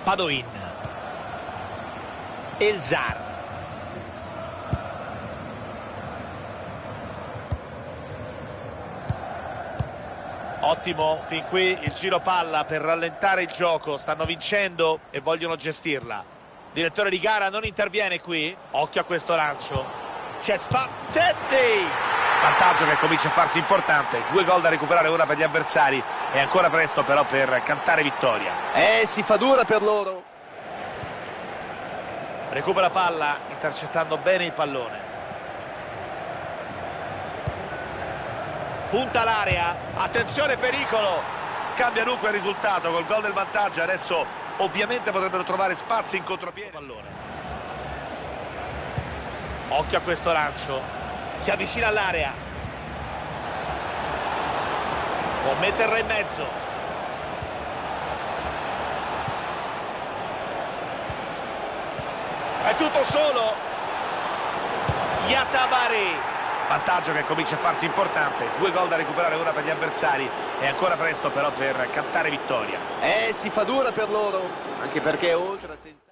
Padoin, Elzar, ottimo fin qui il giro palla per rallentare il gioco. Stanno vincendo e vogliono gestirla. Direttore di gara non interviene qui. Occhio a questo lancio, c'è spazio, vantaggio che comincia a farsi importante. 2 gol da recuperare ora per gli avversari. È ancora presto però per cantare vittoria. Si fa dura per loro. Recupera palla intercettando bene il pallone. Punta l'area, attenzione, pericolo. Cambia dunque il risultato col gol del vantaggio. Adesso ovviamente potrebbero trovare spazi in contropiede. Pallone. Occhio a questo lancio, si avvicina all'area, può metterla in mezzo. È tutto solo. Yatabari, vantaggio che comincia a farsi importante. 2 gol da recuperare ora per gli avversari. È ancora presto però per cantare vittoria. Si fa dura per loro, anche perché oltre a tentare